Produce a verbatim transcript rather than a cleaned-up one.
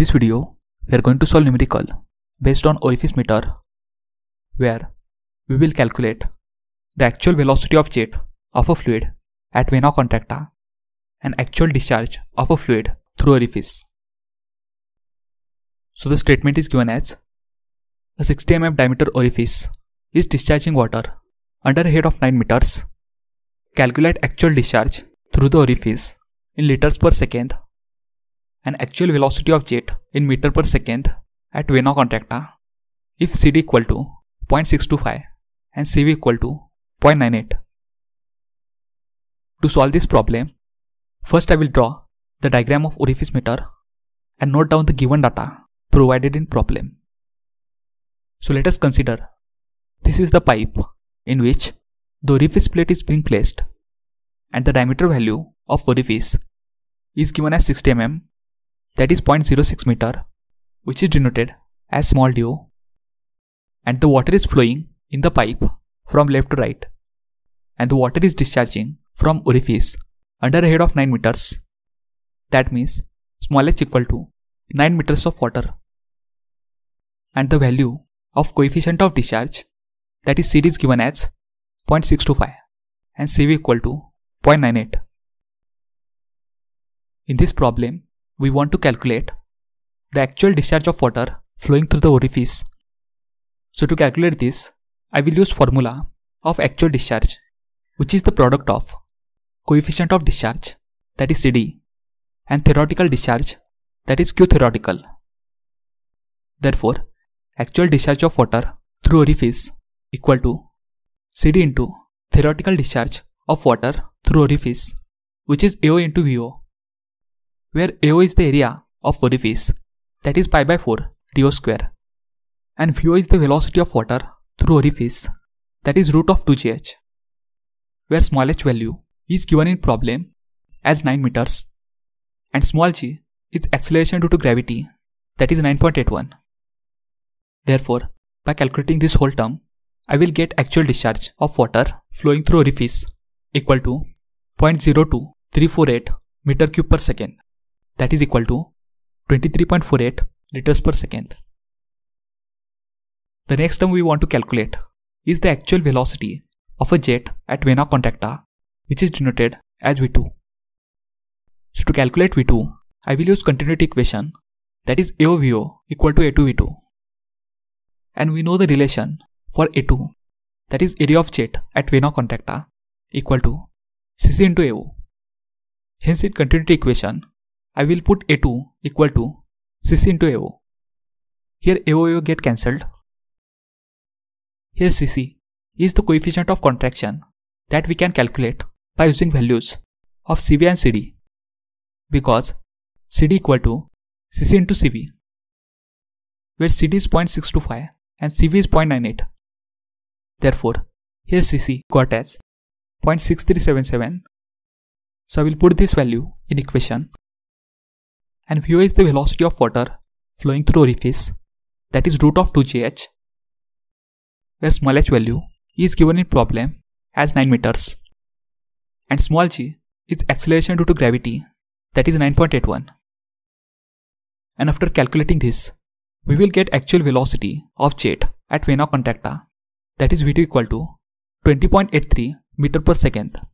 In this video, we are going to solve numerical based on orifice meter, where we will calculate the actual velocity of jet of a fluid at vena contracta and actual discharge of a fluid through orifice. So the statement is given as a sixty millimeter diameter orifice is discharging water under a head of nine meters. Calculate actual discharge through the orifice in liters per second and actual velocity of jet in meter per second at vena contracta if C D equal to zero point six two five and C V equal to zero point nine eight. To solve this problem, first I will draw the diagram of orifice meter and note down the given data provided in problem. So let us consider this is the pipe in which the orifice plate is being placed and the diameter value of orifice is given as sixty millimeters, that is zero point zero six meter, which is denoted as small do, and the water is flowing in the pipe from left to right and the water is discharging from orifice under a head of nine meters. That means small h equal to nine meters of water, and the value of coefficient of discharge, that is C D, is given as zero point six two five and C V equal to zero point nine eight. In this problem, we want to calculate the actual discharge of water flowing through the orifice. So to calculate this, I will use formula of actual discharge, which is the product of coefficient of discharge, that is C D, and theoretical discharge, that is Q theoretical. Therefore, actual discharge of water through orifice equal to C D into theoretical discharge of water through orifice, which is A O into V O, where A O is the area of orifice, that is pi by four d O square, and V O is the velocity of water through orifice, that is root of two G H, where small h value is given in problem as nine meters and small g is acceleration due to gravity, that is nine point eight one. Therefore, by calculating this whole term, I will get actual discharge of water flowing through orifice equal to zero point zero two three four eight meter cube per second, that is equal to twenty-three point four eight liters per second. The next term we want to calculate is the actual velocity of a jet at vena contracta, which is denoted as V two. So to calculate V two, I will use continuity equation, that is A O V O equal to A two V two. And we know the relation for A two, that is area of jet at vena contracta, equal to C C into A O. Hence in continuity equation, I will put A two equal to C C into A O. Here A O A O get cancelled. Here C C is the coefficient of contraction that we can calculate by using values of C V and C D, because C D equal to C C into C V, where C D is zero point six two five and C V is zero point nine eight. Therefore, here C C got as zero point six three seven seven. So I will put this value in equation, and V O is the velocity of water flowing through orifice, that is root of two G H, where small h value is given in problem as nine meters and small g is acceleration due to gravity, that is nine point eight one. And after calculating this, we will get actual velocity of jet at vena contracta, that is V two equal to twenty point eight three meter per second.